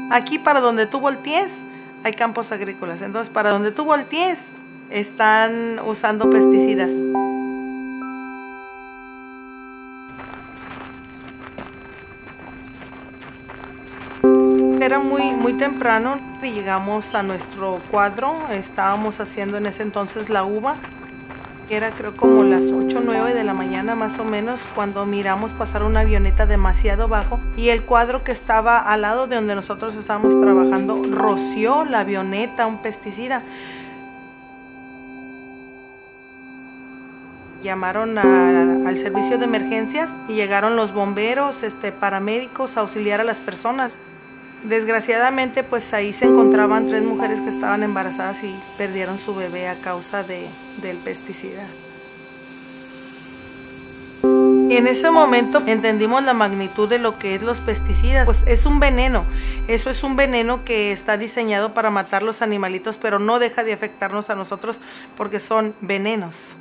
Aquí para donde tú voltees hay campos agrícolas, entonces para donde tú voltees están usando pesticidas. Era muy temprano y llegamos a nuestro cuadro. Estábamos haciendo en ese entonces la uva. Era creo como las 8 o 9 de la mañana más o menos cuando miramos pasar una avioneta demasiado bajo y el cuadro que estaba al lado de donde nosotros estábamos trabajando roció la avioneta un pesticida. Llamaron al servicio de emergencias y llegaron los bomberos, paramédicos a auxiliar a las personas. Desgraciadamente, pues ahí se encontraban 3 mujeres que estaban embarazadas y perdieron su bebé a causa del pesticida. En ese momento entendimos la magnitud de lo que es los pesticidas. Pues es un veneno, eso es un veneno que está diseñado para matar los animalitos, pero no deja de afectarnos a nosotros porque son venenos.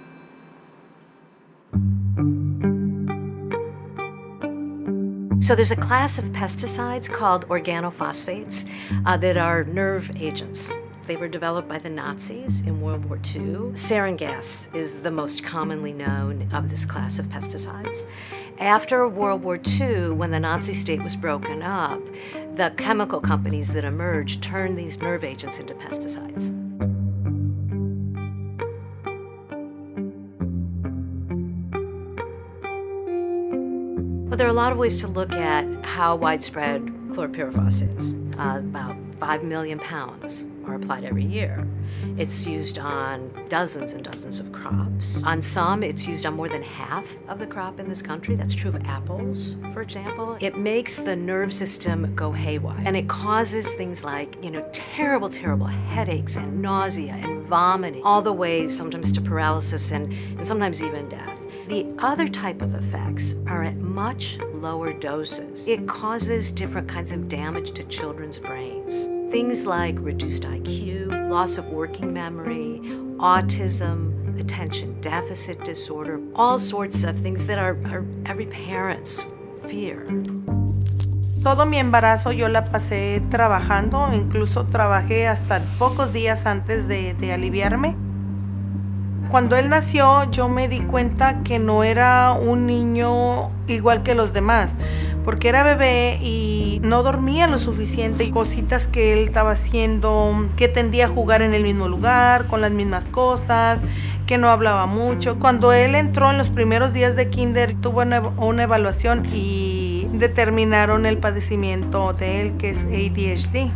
So there's a class of pesticides called organophosphates that are nerve agents. They were developed by the Nazis in World War II. Sarin gas is the most commonly known of this class of pesticides. After World War II, when the Nazi state was broken up, the chemical companies that emerged turned these nerve agents into pesticides. Well, there are a lot of ways to look at how widespread chlorpyrifos is. About 5 million pounds are applied every year. It's used on dozens and dozens of crops. On some, it's used on more than half of the crop in this country. That's true of apples, for example. It makes the nerve system go haywire, and it causes things like, terrible, terrible headaches and nausea and vomiting, all the way sometimes to paralysis and sometimes even death. The other type of effects are at much lower doses. It causes different kinds of damage to children's brains. Things like reduced IQ, loss of working memory, autism, attention deficit disorder, all sorts of things that are every parent's fear. Todo mi embarazo yo la pasé trabajando, incluso trabajé hasta pocos días antes de aliviarme. Cuando él nació, yo me di cuenta que no era un niño igual que los demás, porque era bebé y no dormía lo suficiente y cositas que él estaba haciendo, que tendía a jugar en el mismo lugar, con las mismas cosas, que no hablaba mucho. Cuando él entró en los primeros días de kinder, tuvo una evaluación y determinaron el padecimiento de él, que es ADHD.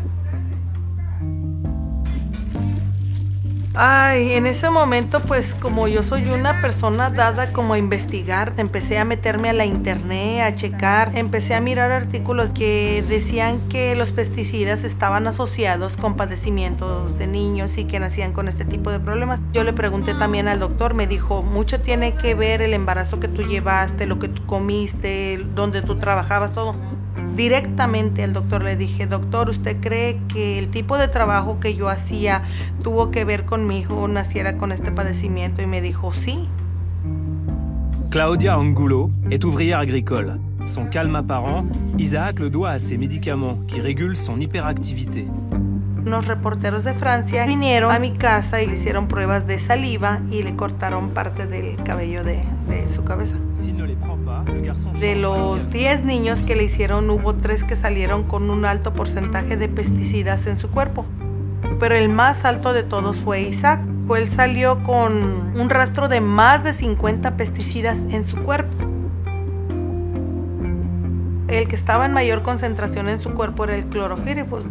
Ay, en ese momento, pues como yo soy una persona dada como a investigar, empecé a meterme a la internet, a checar, empecé a mirar artículos que decían que los pesticidas estaban asociados con padecimientos de niños y que nacían con este tipo de problemas. Yo le pregunté también al doctor, me dijo, mucho tiene que ver el embarazo que tú llevaste, lo que tú comiste, donde tú trabajabas, todo. Directamente al doctor le dije, doctor, ¿usted cree que el tipo de trabajo que yo hacía tuvo que ver con mi hijo naciera con este padecimiento? Y me dijo, sí. Claudia Angulo est ouvrière agricole. Son calme apparent, Isaac le doit à ses médicaments qui régulent son hyperactivité. Unos reporteros de Francia vinieron a mi casa y le hicieron pruebas de saliva y le cortaron parte del cabello de su cabeza. De los 10 niños que le hicieron, hubo 3 que salieron con un alto porcentaje de pesticidas en su cuerpo. Pero el más alto de todos fue Isaac. Él salió con un rastro de más de 50 pesticidas en su cuerpo. El que estaba en mayor concentración en su cuerpo era el clorofirifos.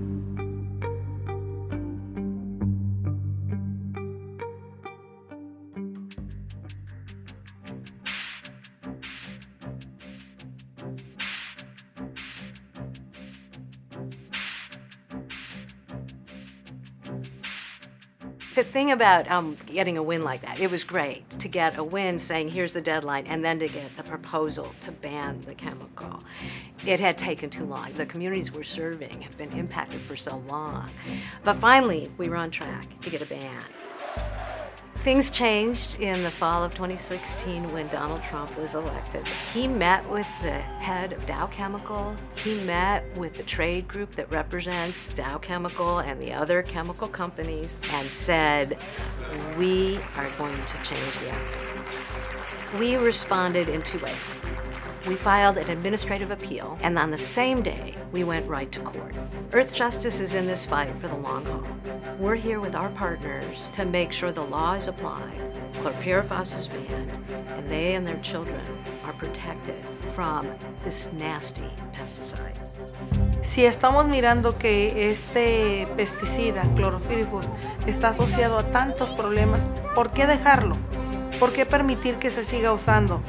The thing about getting a win like that, it was great to get a win saying here's the deadline and then to get the proposal to ban the chemical. It had taken too long. The communities we're serving have been impacted for so long. But finally, we were on track to get a ban. Things changed in the fall of 2016 when Donald Trump was elected. He met with the head of Dow Chemical. He met with the trade group that represents Dow Chemical and the other chemical companies and said, we are going to change the outcome. We responded in two ways. We filed an administrative appeal, and on the same day, we went right to court. Earthjustice is in this fight for the long haul. We're here with our partners to make sure the law is applied, chlorpyrifos is banned, and they and their children are protected from this nasty pesticide. Si estamos mirando que este pesticida, clorpyrifos, está asociado a tantos problemas, ¿por qué dejarlo? ¿Por qué permitir que se siga usando?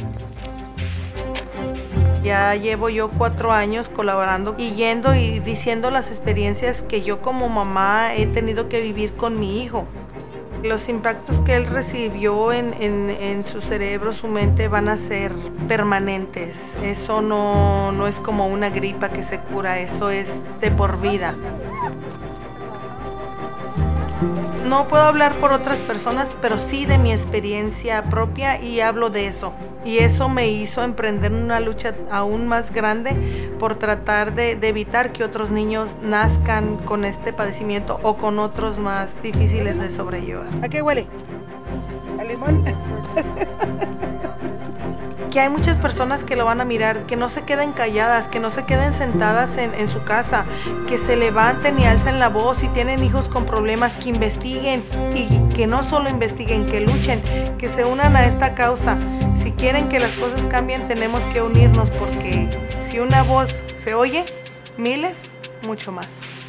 Ya llevo yo 4 años colaborando y yendo y diciendo las experiencias que yo como mamá he tenido que vivir con mi hijo. Los impactos que él recibió en su cerebro, su mente, van a ser permanentes. Eso no es como una gripa que se cura, eso es de por vida. No puedo hablar por otras personas, pero sí de mi experiencia propia y hablo de eso. Y eso me hizo emprender una lucha aún más grande por tratar de evitar que otros niños nazcan con este padecimiento o con otros más difíciles de sobrellevar. ¿A qué huele? ¿A limón? Que hay muchas personas que lo van a mirar, que no se queden calladas, que no se queden sentadas en su casa, que se levanten y alcen la voz. Si tienen hijos con problemas, que investiguen y que no solo investiguen, que luchen, que se unan a esta causa. Si quieren que las cosas cambien, tenemos que unirnos, porque si una voz se oye, miles, mucho más.